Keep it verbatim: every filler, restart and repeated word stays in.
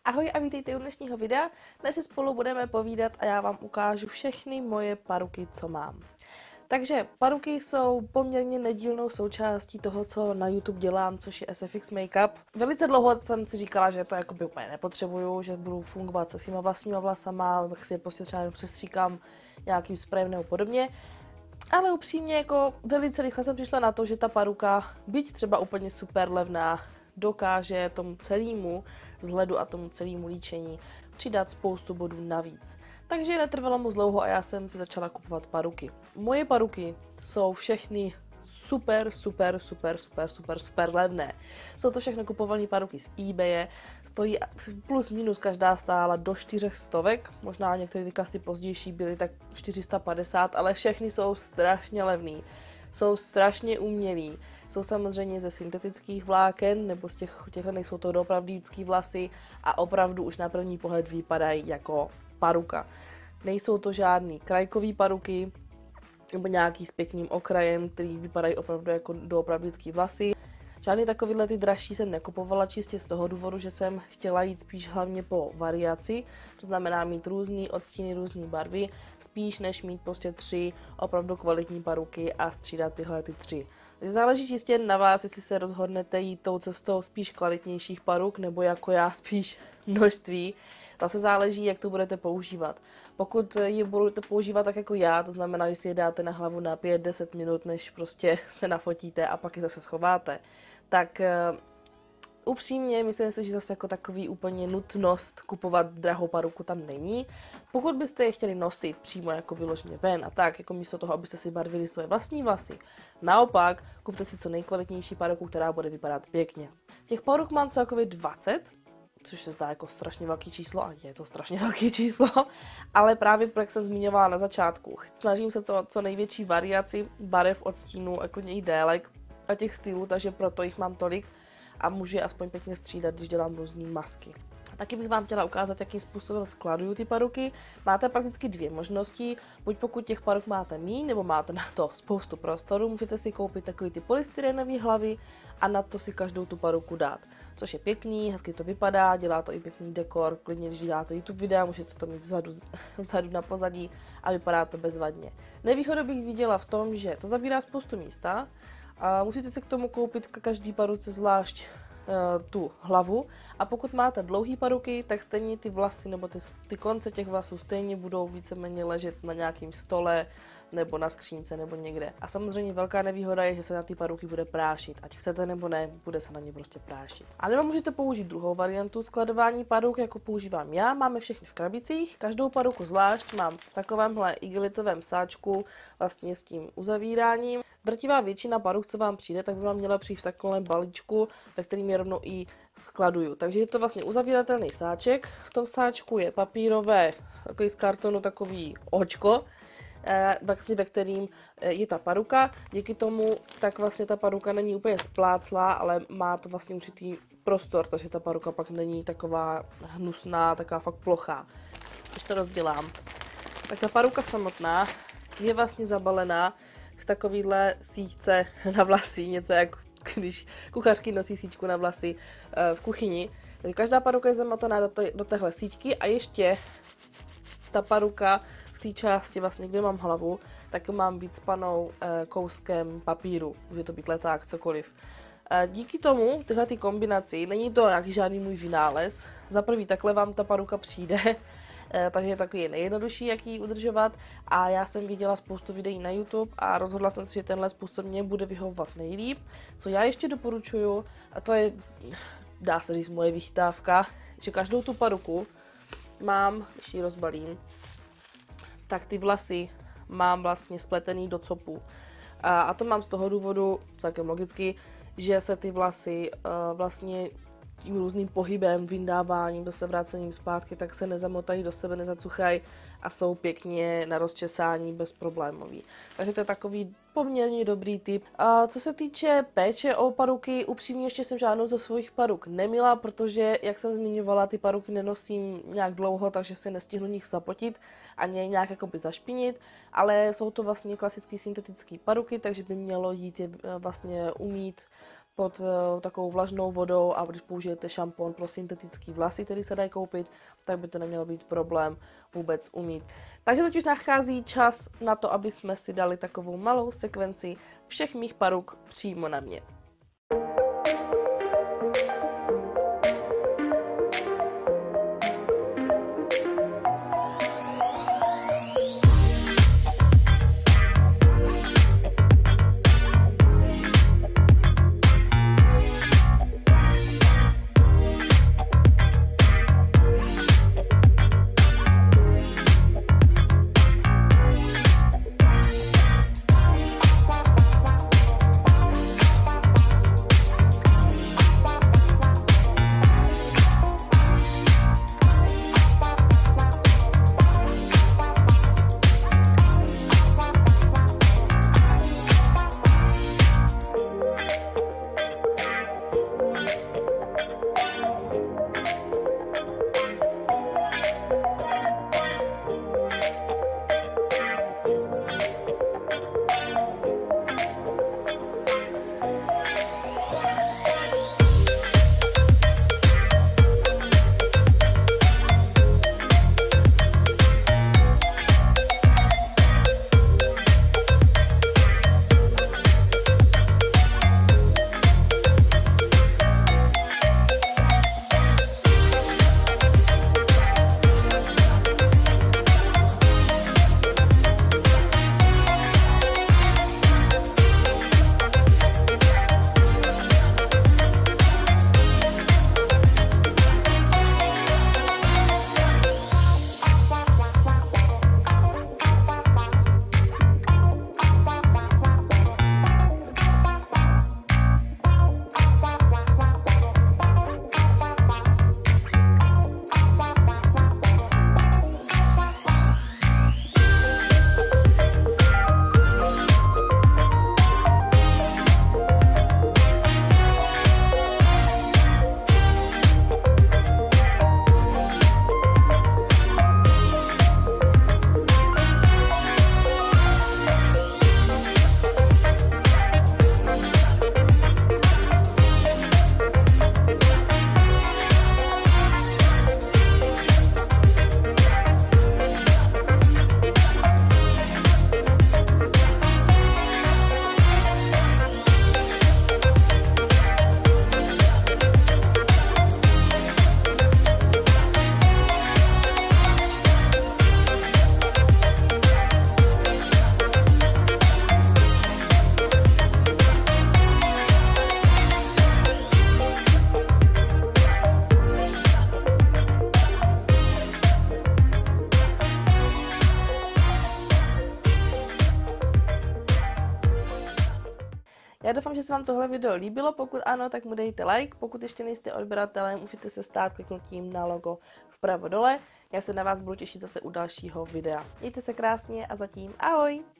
Ahoj a vítejte u dnešního videa. Dnes si spolu budeme povídat a já vám ukážu všechny moje paruky, co mám. Takže paruky jsou poměrně nedílnou součástí toho, co na YouTube dělám, což je S F X Makeup. Velice dlouho jsem si říkala, že to jakoby úplně nepotřebuju, že budu fungovat se svýma vlastníma vlasama, tak si je prostě třeba přestříkám nějakým sprayem nebo podobně. Ale upřímně jako velice rychle jsem přišla na to, že ta paruka, byť třeba úplně super levná, dokáže tomu celému vzhledu a tomu celému líčení přidat spoustu bodů navíc. Takže netrvalo moc dlouho a já jsem si začala kupovat paruky. Moje paruky jsou všechny super, super, super, super, super, super levné. Jsou to všechno kupované paruky z eBaye, stojí plus minus každá stála do čtyřech stovek, možná některé ty kasty pozdější byly tak čtyři sta padesát, ale všechny jsou strašně levný. Jsou strašně umělý. Jsou samozřejmě ze syntetických vláken, nebo z těch, těchto nejsou to opravdický vlasy a opravdu už na první pohled vypadají jako paruka. Nejsou to žádný krajkový paruky, nebo nějaký s pěkným okrajem, který vypadají opravdu jako doopravdický vlasy. Žádný takovýhle ty dražší jsem nekupovala čistě z toho důvodu, že jsem chtěla jít spíš hlavně po variaci, to znamená mít různý odstíny, různé barvy, spíš než mít prostě tři opravdu kvalitní paruky a střídat tyhle ty tři. Takže záleží čistě na vás, jestli se rozhodnete jít tou cestou spíš kvalitnějších paruk, nebo jako já spíš množství. Zase záleží, jak to budete používat. Pokud je budete používat tak jako já, to znamená, že si je dáte na hlavu na pět deset minut, než prostě se nafotíte a pak je zase schováte, tak uh, upřímně myslím si, že zase jako takový úplně nutnost kupovat drahou paruku tam není. Pokud byste je chtěli nosit přímo jako vyloženě ven a tak, jako místo toho, abyste si barvili svoje vlastní vlasy, naopak kupte si co nejkvalitnější paruku, která bude vypadat pěkně. Těch paruk mám celkově dvacet, což se zdá jako strašně velký číslo a je to strašně velký číslo, ale právě jak jsem zmiňovala na začátku, snažím se co, co největší variaci barev, odstínů, jako i délek a těch stylů, takže proto jich mám tolik a můžu je aspoň pěkně střídat, když dělám různý masky. Taky bych vám chtěla ukázat, jakým způsobem skladuju ty paruky. Máte prakticky dvě možnosti, buď pokud těch paruk máte míň, nebo máte na to spoustu prostoru, můžete si koupit takový ty polystyrenové hlavy a na to si každou tu paruku dát. Což je pěkný, hezky to vypadá, dělá to i pěkný dekor, klidně když děláte YouTube videa, můžete to mít vzadu, vzadu na pozadí a vypadá to bezvadně. Nevýhodu bych viděla v tom, že to zabírá spoustu místa a musíte si k tomu koupit k každý paruce zvlášť tu hlavu a pokud máte dlouhé paruky, tak stejně ty vlasy nebo ty, ty konce těch vlasů stejně budou víceméně ležet na nějakém stole nebo na skřínce nebo někde. A samozřejmě velká nevýhoda je, že se na ty paruky bude prášit. Ať chcete nebo ne, bude se na ně prostě prášit. A nebo můžete použít druhou variantu skladování paruk, jako používám já. Máme všechny v krabicích, každou paruku zvlášť mám v takovémhle igelitovém sáčku vlastně s tím uzavíráním. Drtivá většina paruk, co vám přijde, tak by vám měla přijít v takovém balíčku, ve kterým je rovnou i skladuju. Takže je to vlastně uzavíratelný sáček. V tom sáčku je papírové, takový z kartonu takový očko, vlastně ve kterým je ta paruka. Díky tomu tak vlastně ta paruka není úplně spláclá, ale má to vlastně určitý prostor, takže ta paruka pak není taková hnusná, taková fakt plochá. Když to rozdělám, tak ta paruka samotná je vlastně zabalená v takovýhle síťce na vlasy, něco jako když kuchařky nosí síťku na vlasy v kuchyni. Takže každá paruka je zamotaná do, do téhle síťky a ještě ta paruka v té části, vlastně, kde mám hlavu, tak mám víc panou e, kouskem papíru. Může to být leták, cokoliv. E, díky tomu, tyhle ty kombinaci, není to nějaký žádný můj vynález. Za prvý takhle vám ta paruka přijde, e, takže je takový nejjednodušší, jak ji udržovat. A já jsem viděla spoustu videí na YouTube a rozhodla jsem se, že tenhle způsob mě bude vyhovovat nejlíp. Co já ještě doporučuju, a to je, dá se říct, moje vychytávka, že každou tu paruku mám, když ji rozbalím, tak ty vlasy mám vlastně spletený do copů. A, a to mám z toho důvodu, celkem logicky, že se ty vlasy uh, vlastně tím různým pohybem, vyndáváním, zase vrácením zpátky, tak se nezamotají do sebe, nezacuchají a jsou pěkně na rozčesání bezproblémový. Takže to je takový poměrně dobrý tip. A co se týče péče o paruky, upřímně ještě jsem žádnou ze svých paruk neměla, protože, jak jsem zmiňovala, ty paruky nenosím nějak dlouho, takže se nestihnu nich zapotit ani nějak jakoby zašpinit, ale jsou to vlastně klasické syntetické paruky, takže by mělo jít je vlastně umít pod uh, takovou vlažnou vodou a když použijete šampon pro syntetický vlasy, který se dají koupit, tak by to neměl být problém vůbec umít. Takže teď už nachází čas na to, aby jsme si dali takovou malou sekvenci všech mých paruk přímo na mě. Já doufám, že se vám tohle video líbilo, pokud ano, tak mu dejte like, pokud ještě nejste odběratelem, můžete se stát kliknutím na logo vpravo dole. Já se na vás budu těšit zase u dalšího videa. Mějte se krásně a zatím ahoj!